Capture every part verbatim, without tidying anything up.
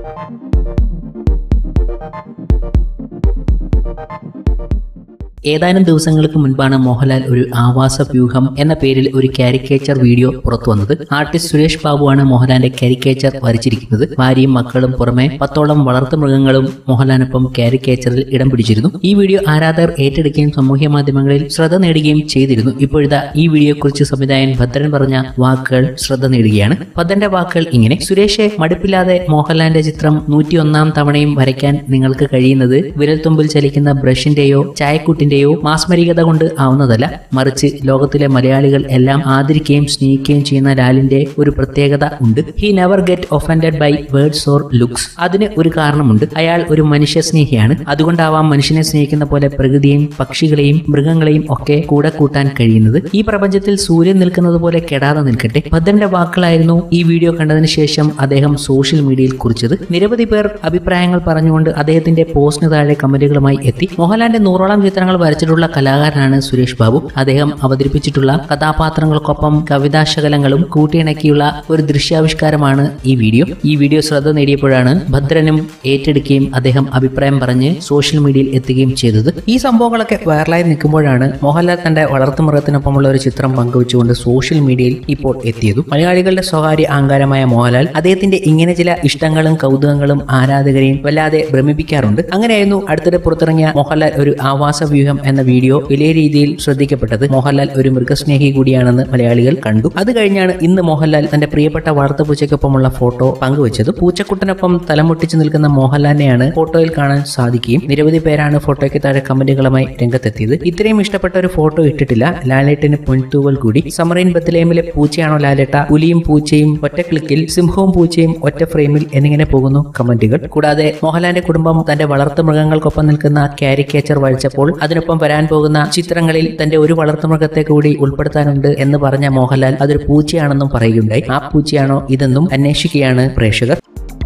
ഏതാനും ദിവസങ്ങൾക്ക് മുൻപാണ് മോഹൻലാൽ ഒരു ആവാസ വ്യൂഹം എന്ന പേരിൽ ഒരു കാരിക്കേച്ചർ വീഡിയോ പുറത്തു വന്നത്. ആർട്ടിസ്റ്റ് സുരേഷ് ബാബുവാണ് മോഹൻലാലിന്റെ കാരിക്കേച്ചർ വരച്ചിരിക്കുന്നത്. ഭാര്യയും മക്കളും പുറമെ പത്തോളം വളർത്തു മൃഗങ്ങളും മോഹൻലാലിനൊപ്പം കാരിക്കേച്ചറിൽ ഇടം പിടിച്ചിരുന്നു. ഈ വീഡിയോ ആരാധകർ ഏറ്റെടുക്കുകയും സാമൂഹ്യ മാധ്യമങ്ങളിൽ ശ്രദ്ധ നേടുകയും ചെയ്തിരുന്നു. ഇപ്പോഴത്തെ ഈ വീഡിയോയെക്കുറിച്ച് സംവിധായകൻ ഭദ്രൻ പറഞ്ഞ വാക്കുകൾ ശ്രദ്ധ നേടുകയാണ്. ഭദ്രന്റെ വാക്കുകൾ ഇങ്ങനെ: സുരേഷെ, മടുപ്പില്ലാതെ മോഹൻലാലിന്റെ ചിത്രം നൂറ്റി ഒന്നാം തവണയും വരയ്ക്കാൻ നിങ്ങൾക്ക് കഴിയുന്നത് വിരൽത്തുമ്പിൽ ചലിക്കുന്ന ബ്രഷിന്റെയോ ചായക്കുട്ടിന്റെ മാസ്മരികത കൊണ്ട് ആവുന്നതല്ല, മറിച്ച് ലോകത്തിലെ മലയാളികൾ എല്ലാം ആദരിക്കുകയും സ്നേഹിക്കുകയും ചെയ്യുന്ന ലാലിന്റെ ഒരു പ്രത്യേകത ഉണ്ട്. He never get offended by words or looks. അതിന് ഒരു കാരണമുണ്ട്. അയാൾ ഒരു മനുഷ്യ സ്നേഹിയാണ്. അതുകൊണ്ടാവാം മനുഷ്യനെ സ്നേഹിക്കുന്ന പോലെ പ്രകൃതിയെയും പക്ഷികളെയും മൃഗങ്ങളെയും ഒക്കെ കൂടെ കൂട്ടാൻ കഴിയുന്നത്. ഈ പ്രപഞ്ചത്തിൽ സൂര്യൻ നിൽക്കുന്നത് പോലെ കെടാതെ നിൽക്കട്ടെ. ഭദ്രന്റെ വാക്കുകളായിരുന്നു ഈ വീഡിയോ കണ്ടതിന് ശേഷം അദ്ദേഹം സോഷ്യൽ മീഡിയയിൽ കുറിച്ചത്. നിരവധി പേർ അഭിപ്രായങ്ങൾ പറഞ്ഞുകൊണ്ട് അദ്ദേഹത്തിന്റെ പോസ്റ്റിന് താഴെ കമന്റുകളുമായി എത്തി. മോഹൻലാലിന്റെ നൂറോളം ചിത്രങ്ങൾ വരച്ചിട്ടുള്ള കലാകാരനാണ് സുരേഷ് ബാബു. അദ്ദേഹം അവതരിപ്പിച്ചിട്ടുള്ള കഥാപാത്രങ്ങൾക്കൊപ്പം കവിതാശകലങ്ങളും കൂട്ടിയിണക്കിയുള്ള ഒരു ദൃശ്യാവിഷ്കാരമാണ് ഈ വീഡിയോ. ഈ വീഡിയോ ശ്രദ്ധ നേടിയപ്പോഴാണ് ഭദ്രനും ഏറ്റെടുക്കുകയും അദ്ദേഹം അഭിപ്രായം പറഞ്ഞ് സോഷ്യൽ മീഡിയയിൽ എത്തുകയും ചെയ്തത്. ഈ സംഭവങ്ങളൊക്കെ വൈറലായി നിൽക്കുമ്പോഴാണ് മോഹൻലാൽ തന്റെ വളർത്തുമൃഗത്തിനൊപ്പമുള്ള ഒരു ചിത്രം പങ്കുവെച്ചുകൊണ്ട് സോഷ്യൽ മീഡിയയിൽ ഇപ്പോൾ എത്തിയതും. മലയാളികളുടെ സ്വകാര്യ അഹങ്കാരമായ മോഹൻലാൽ അദ്ദേഹത്തിന്റെ ഇങ്ങനെ ചില ഇഷ്ടങ്ങളും കൗതുകങ്ങളും ആരാധകരെയും വല്ലാതെ ഭ്രമിപ്പിക്കാറുണ്ട്. അങ്ങനെയായിരുന്നു അടുത്തിടെ പുറത്തിറങ്ങിയ മോഹൻലാൽ ഒരു ആവാസ വ്യൂഹം എന്ന വീഡിയോ വലിയ രീതിയിൽ ശ്രദ്ധിക്കപ്പെട്ടത്. മോഹൻലാൽ ഒരു മൃഗസ്നേഹി കൂടിയാണെന്ന് മലയാളികൾ കണ്ടു. അത് കഴിഞ്ഞാണ് ഇന്ന് മോഹൻലാൽ തന്റെ പ്രിയപ്പെട്ട വളർത്തുപൂച്ചയ്ക്കൊപ്പമുള്ള ഫോട്ടോ പങ്കുവച്ചത്. പൂച്ചക്കുട്ടനൊപ്പം തലമുട്ടിച്ചു നിൽക്കുന്ന മോഹൻലാലിനെയാണ് ഫോട്ടോയിൽ കാണാൻ സാധിക്കുകയും നിരവധി പേരാണ് ഫോട്ടോയ്ക്ക് താഴെ കമന്റുകളുമായി രംഗത്തെത്തിയത്. ഇത്രയും ഇഷ്ടപ്പെട്ട ഒരു ഫോട്ടോ ഇട്ടിട്ടില്ല, ലാലേട്ടന് പൊൻതൂവൽ കൂടി. സമറൈൻ ബത്ലഹേമിലെ പൂച്ചയാണോ ലാലേട്ട? പുലിയും പൂച്ചയും ഒറ്റ ക്ലിക്കിൽ, സിംഹവും പൂച്ചയും ഒറ്റ ഫ്രെയിമിൽ എന്നിങ്ങനെ പോകുന്നു കമന്റുകൾ. കൂടാതെ മോഹൻലാലിന്റെ കുടുംബം തന്റെ വളർത്തു മൃഗങ്ങൾക്കൊപ്പം നിൽക്കുന്ന കാരിക്കേച്ചർ വരച്ചപ്പോൾ അതിനൊപ്പം വരാൻ പോകുന്ന ചിത്രങ്ങളിൽ തന്റെ ഒരു വളർത്തുമൃഗത്തെ കൂടി ഉൾപ്പെടുത്താനുണ്ട് എന്ന് പറഞ്ഞ മോഹൻലാൽ അതൊരു പൂച്ചയാണെന്നും പറയുകയുണ്ടായി. ആ പൂച്ചയാണോ ഇതെന്നും അന്വേഷിക്കുകയാണ് പ്രേക്ഷകർ.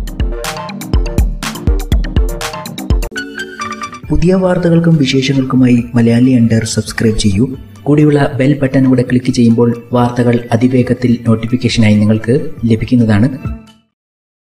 പുതിയ വാർത്തകൾക്കും വിശേഷങ്ങൾക്കുമായി മലയാളിയന്റർ സബ്സ്ക്രൈബ് ചെയ്യൂ. കൂടിയുള്ള ബെൽ ബട്ടൺ കൂടെ ക്ലിക്ക് ചെയ്യുമ്പോൾ വാർത്തകൾ അതിവേഗത്തിൽ നോട്ടിഫിക്കേഷനായി നിങ്ങൾക്ക് ലഭിക്കുന്നതാണ്.